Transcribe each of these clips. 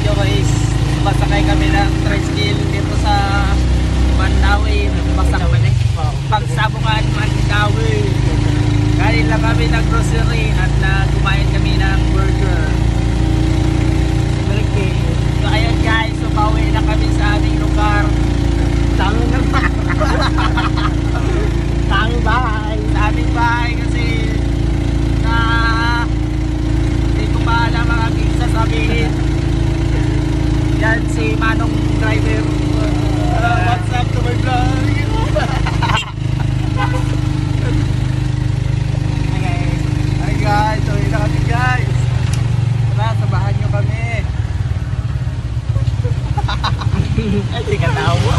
video ko is pasakay kami ng tricycle dito sa Mandawi, Pagsabungan, Mandawi. Kanin lang kami ng grocery at kumain kami ng burger. So ayan guys, so pauwi na kami sa aming lugar. Sa aming bahay. Sa aming bahay kasi hindi ko pa alam ang aking sasabihin. Yan si Manong driver. What's up to my vlog? Hi guys, so na kami guys. Tara, sabahan nyo kami. Ay, di ka tawa.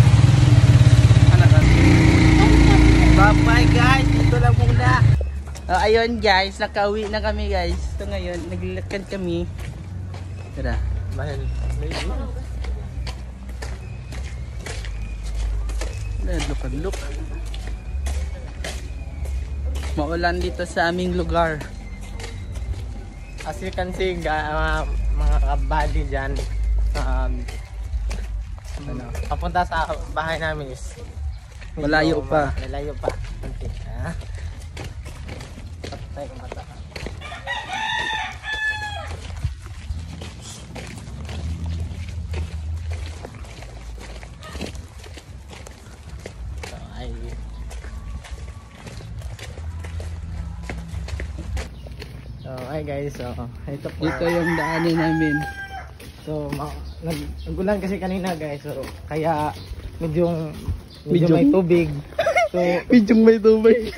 Bye guys, ito lang muna. Ayun guys, nakauwi na kami guys. So ngayon, naglalakad kami. Tara. Mahal. Look. Maulan dito sa aming lugar. As you can see, mga kabady dyan, papunta sa bahay namin is malayo pa. Malayo pa. Patay ko mata. Hi guys, so ito po. Ito yung daanan namin. So nagulan kasi kanina guys, so kaya medyo may tubig. So medyo may tubig.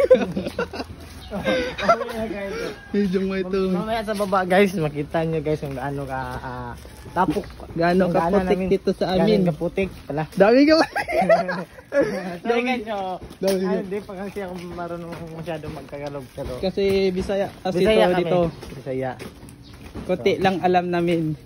Guys, medyo may tubig. Mamaya sa baba guys, makita nyo guys kung gaano ka tapok, gaano ka putik dito sa amin. Gaano ka putik pala. Dami ka. Sorry guys, hindi pa kasi ako marunong masyado magtagalog pero kasi Bisaya kasi Bisaya ito dito. Bisaya. Konti lang alam namin.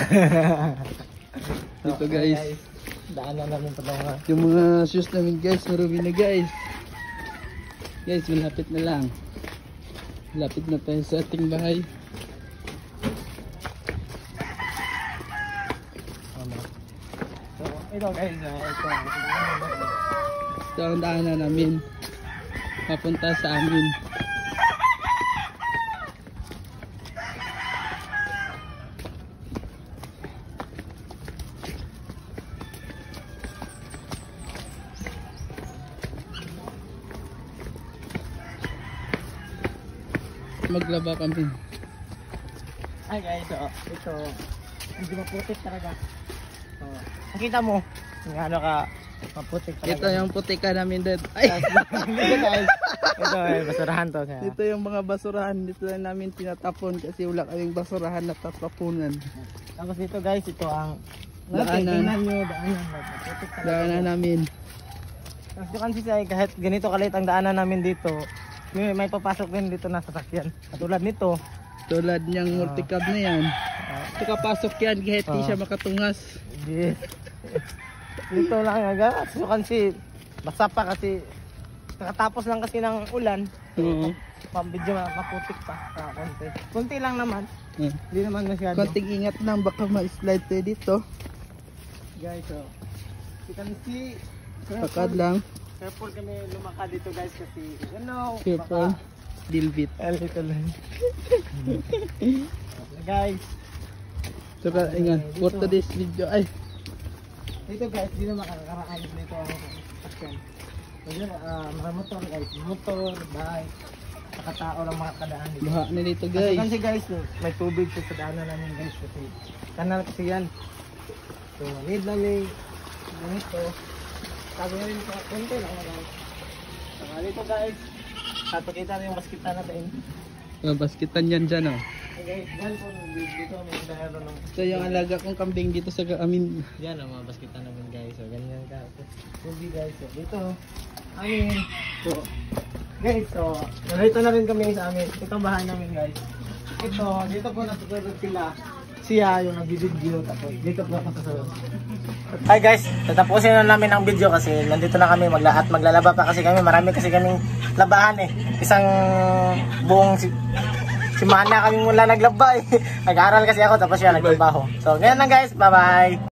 Dito guys. Daanan namin pa daw. Yung mga shoes namin guys, marumi na guys. Guys, malapit na lang. Malapit na tayo sa ating bahay. So, ito guys, ito ang daanan namin. Papunta sa amin. Maglaba kami. Hi guys, so ito hindi maputik talaga. So, nakita mo kung ano ka maputik talaga. Ito yung putika namin dito. Ay! Ito ay basurahan to. Dito yung mga basurahan. Dito lang namin tinatapon kasi wala kaming basurahan na tatapunan. Tapos dito guys, ito ang daanan. Daanan namin. Tapos you can see kahit ganito kalit ang daanan namin dito, may papasok din dito na sasakyan. Katulad nito. Tulad niyang multicab na yan. Kapasok yan kahit di siya makatungas. Yes. Dito lang agad. So kasi basta pa kasi nakatapos lang kasi ng ulan. Pambidyo maputik pa. Kunti lang naman. Hindi naman masyado. Konting ingat lang baka ma-slide tayo dito. Guys, so you can see. Pakad lang. Careful kami lumakad dito guys kasi you know. Careful. Dilbit. Ito lang. Guys. So ingat. For today's video ay. Dito guys, dito makakaraan dito ang action. Dito mga motor guys, motor, bike, saka tao lang makakadaan dito. Baha na dito guys. Kasi guys, may tubig sa daanan namin guys kasi kanal kasi yan. So need namin ganito. Sabi na rin konti lang guys. Saka dito guys, papakita rin yung baskitan natin. Basketan yan dyan oh. Okay, yan po dito may dahero ng. Ito yung alaga kong kambing dito sa amin. Yan ang mga baskitan namin guys. So ganyan ka. Tubig guys. So dito amin. So guys, so narito na rin kami sa amin. Ito ang bahay namin guys. Ito, dito po natutulog sila. Siya yung nag-video tapos dito po ako sa sunod. Hi guys, tatapusin na namin ang video kasi nandito na kami maglalaba pa kasi kami. Marami kasi kaming labahan eh. Isang buong Si Mana kami mula naglaba eh. Nag-aaral kasi ako tapos siya nagtrabaho. So, ganyan lang guys. Bye-bye.